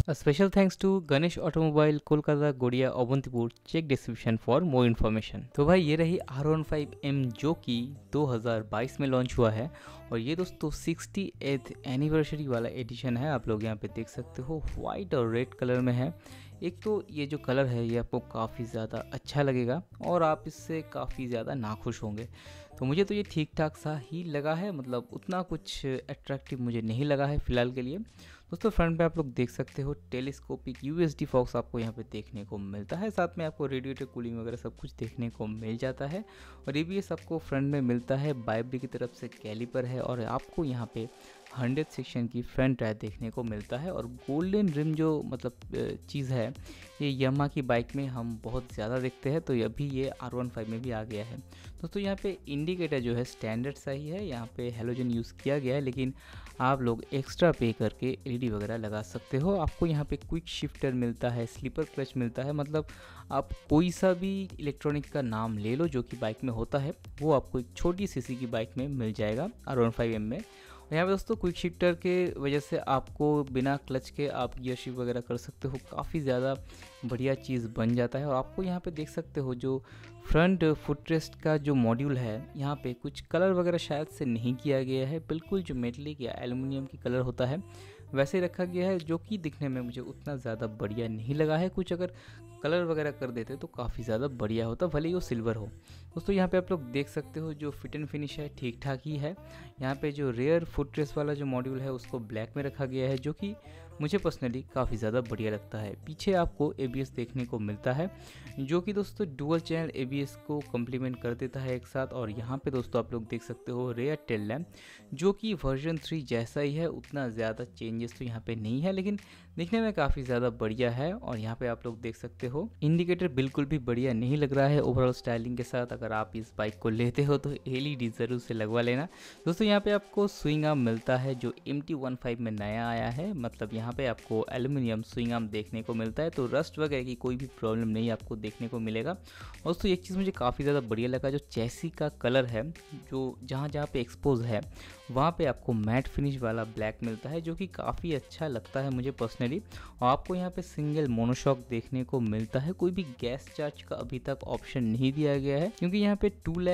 A special thanks to Ganesh automobile Kolkata Godia Avantipur. Check description for more information. तो भाई ये रही R15M जो कि 2022 में लॉन्च हुआ है और ये दोस्तों 68th एनिवर्सरी वाला एडिशन है। आप लोग यहाँ पे देख सकते हो वाइट और रेड कलर में है। एक तो ये जो कलर है ये आपको काफ़ी ज़्यादा अच्छा लगेगा और आप इससे काफ़ी ज़्यादा नाखुश होंगे। तो मुझे तो ये ठीक ठाक सा ही लगा है, मतलब उतना कुछ अट्रैक्टिव मुझे नहीं लगा है फ़िलहाल के लिए। दोस्तों फ्रंट पे आप लोग देख सकते हो टेलीस्कोपिक यूएसडी फॉक्स आपको यहाँ पे देखने को मिलता है, साथ में आपको रेडिएटर कूलिंग वगैरह सब कुछ देखने को मिल जाता है। और एबीएस आपको फ्रंट में मिलता है, बाइब्री की तरफ से कैलिपर है और आपको यहाँ पे 100 सेक्शन की फ्रंट टायर देखने को मिलता है। और गोल्डन रिम जो मतलब चीज़ है ये यामाहा की बाइक में हम बहुत ज़्यादा देखते हैं, तो अभी ये R15 में भी आ गया है। दोस्तों यहाँ पे इंडिकेटर जो है स्टैंडर्ड सा ही है, यहाँ पे हेलोजन यूज़ किया गया है, लेकिन आप लोग एक्स्ट्रा पे करके एलईडी वगैरह लगा सकते हो। आपको यहाँ पे क्विक शिफ्टर मिलता है, स्लीपर क्लच मिलता है, मतलब आप कोई सा भी इलेक्ट्रॉनिक का नाम ले लो जो कि बाइक में होता है वो आपको एक छोटी सीसी की बाइक में मिल जाएगा R15M में। और यहाँ पे दोस्तों क्विक शिफ्टर के वजह से आपको बिना क्लच के आप गियर शिफ्ट वगैरह कर सकते हो, काफ़ी ज़्यादा बढ़िया चीज़ बन जाता है। और आपको यहाँ पे देख सकते हो जो फ्रंट फुटरेस्ट का जो मॉड्यूल है यहाँ पे कुछ कलर वगैरह शायद से नहीं किया गया है, बिल्कुल जो मेटलिक या एल्युमिनियम की कलर होता है वैसे ही रखा गया है, जो कि दिखने में मुझे उतना ज़्यादा बढ़िया नहीं लगा है। कुछ अगर कलर वगैरह कर देते तो काफ़ी ज़्यादा बढ़िया होता, भले ही वो सिल्वर हो। दोस्तों यहाँ पे आप लोग देख सकते हो जो फिट एंड फिनिश है ठीक ठाक ही है। यहाँ पे जो रेयर फुटरेस्ट वाला जो मॉड्यूल है उसको ब्लैक में रखा गया है, जो कि मुझे पर्सनली काफ़ी ज़्यादा बढ़िया लगता है। पीछे आपको एबीएस देखने को मिलता है जो कि दोस्तों डुअल चैनल एबीएस को कम्प्लीमेंट कर देता है एक साथ। और यहाँ पे दोस्तों आप लोग देख सकते हो रेयर टेल लैम्प जो कि वर्जन 3 जैसा ही है, उतना ज़्यादा चेंजेस तो यहाँ पे नहीं है, लेकिन दिखने में काफ़ी ज़्यादा बढ़िया है। और यहाँ पे आप लोग देख सकते हो इंडिकेटर बिल्कुल भी बढ़िया नहीं लग रहा है ओवरऑल स्टाइलिंग के साथ। अगर आप इस बाइक को लेते हो तो एलईडी ज़रूर से लगवा लेना। दोस्तों यहाँ पे आपको स्विंग आर्म मिलता है जो MT15 में नया आया है, मतलब यहाँ पे आपको एल्यूमिनियम स्विंग आर्म देखने को मिलता है, तो रस्ट वगैरह की कोई भी प्रॉब्लम नहीं आपको देखने को मिलेगा। और दोस्तों एक चीज़ मुझे काफ़ी ज़्यादा बढ़िया लगा, जो चैसी का कलर है जो जहाँ जहाँ पे एक्सपोज है वहाँ पे आपको मैट फिनिश वाला ब्लैक मिलता है, जो कि काफ़ी अच्छा लगता है मुझे पर्सनली। और आपको यहाँ पे सिंगल मोनोशॉक देखने को मिलता है, कोई भी गैस चार्ज का अभी तक ऑप्शन नहीं दिया गया है, क्योंकि यहाँ पे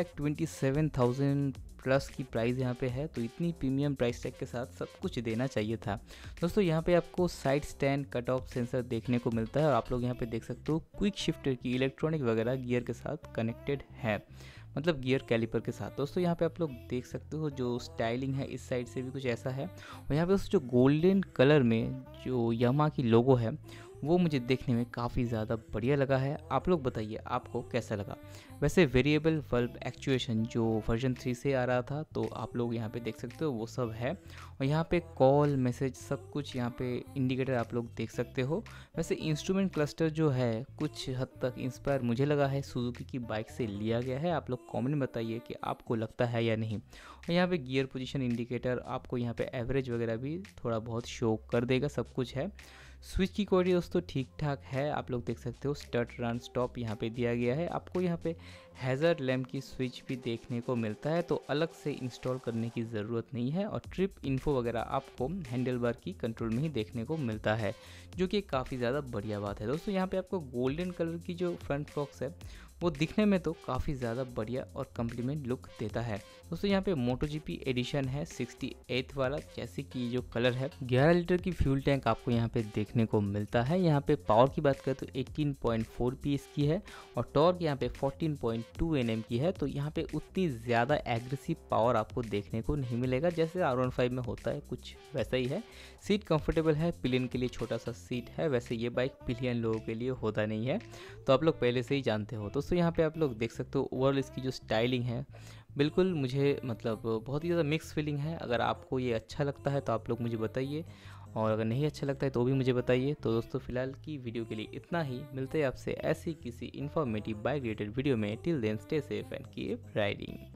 2,27,000 प्लस की प्राइस यहाँ पे है, तो इतनी प्रीमियम प्राइस टैग के साथ सब कुछ देना चाहिए था। दोस्तों यहाँ पे आपको side stand cut off sensor देखने को मिलता है और आप लोग यहाँ पे देख सकते हो क्विक शिफ्टर की इलेक्ट्रॉनिक वगैरह गियर के साथ कनेक्टेड है, मतलब गियर कैलिपर के साथ। दोस्तों यहाँ पे आप लोग देख सकते हो जो स्टाइलिंग है इस साइड से भी कुछ ऐसा है। और यहाँ पे दोस्तों जो गोल्डन कलर में जो यामाहा की लोगो है वो मुझे देखने में काफ़ी ज़्यादा बढ़िया लगा है। आप लोग बताइए आपको कैसा लगा। वैसे वेरिएबल वल्व एक्चुएशन जो वर्जन 3 से आ रहा था, तो आप लोग यहाँ पे देख सकते हो वो सब है। और यहाँ पे कॉल मैसेज सब कुछ यहाँ पे इंडिकेटर आप लोग देख सकते हो। वैसे इंस्ट्रूमेंट क्लस्टर जो है कुछ हद तक इंस्पायर मुझे लगा है सुजुकी की बाइक से लिया गया है। आप लोग कमेंट में बताइए कि आपको लगता है या नहीं। और यहाँ पे गियर पोजीशन इंडिकेटर आपको यहाँ पे एवरेज वगैरह भी थोड़ा बहुत शो कर देगा, सब कुछ है। स्विच की क्वालिटी दोस्तों ठीक ठाक है, आप लोग देख सकते हो स्टार्ट रन स्टॉप यहाँ पे दिया गया है। आपको यहाँ पे हैज़र्ड लैम्प की स्विच भी देखने को मिलता है, तो अलग से इंस्टॉल करने की ज़रूरत नहीं है। और ट्रिप इन्फो वगैरह आपको हैंडल बार की कंट्रोल में ही देखने को मिलता है, जो कि काफ़ी ज़्यादा बढ़िया बात है। दोस्तों यहाँ पे आपको गोल्डन कलर की जो फ्रंट फॉक्स है वो दिखने में तो काफ़ी ज़्यादा बढ़िया और कम्प्लीमेंट लुक देता है। दोस्तों यहाँ पे MotoGP एडिशन है 68 वाला, जैसे कि जो कलर है 11 लीटर की फ्यूल टैंक आपको यहाँ पे देखने को मिलता है। यहाँ पे पावर की बात करें तो 18.4 PS की है और टॉर्क यहाँ पे 14.2 Nm की है, तो यहाँ पे उतनी ज़्यादा एग्रेसिव पावर आपको देखने को नहीं मिलेगा जैसे R15 में होता है, कुछ वैसा ही है। सीट कंफर्टेबल है, पिलियन के लिए छोटा सा सीट है, वैसे ये बाइक पिलियन लोगों के लिए होता नहीं है, तो आप लोग पहले से ही जानते हो। दोस्तों यहाँ पे आप लोग देख सकते हो ओवरऑल इसकी जो स्टाइलिंग है बिल्कुल मुझे मतलब बहुत ही ज़्यादा मिक्स फीलिंग है। अगर आपको ये अच्छा लगता है तो आप लोग मुझे बताइए, और अगर नहीं अच्छा लगता है तो भी मुझे बताइए। तो दोस्तों फिलहाल की वीडियो के लिए इतना ही, मिलते हैं आपसे ऐसी किसी इन्फॉर्मेटिव बाइक रिलेटेड वीडियो में। Till then stay safe and keep riding.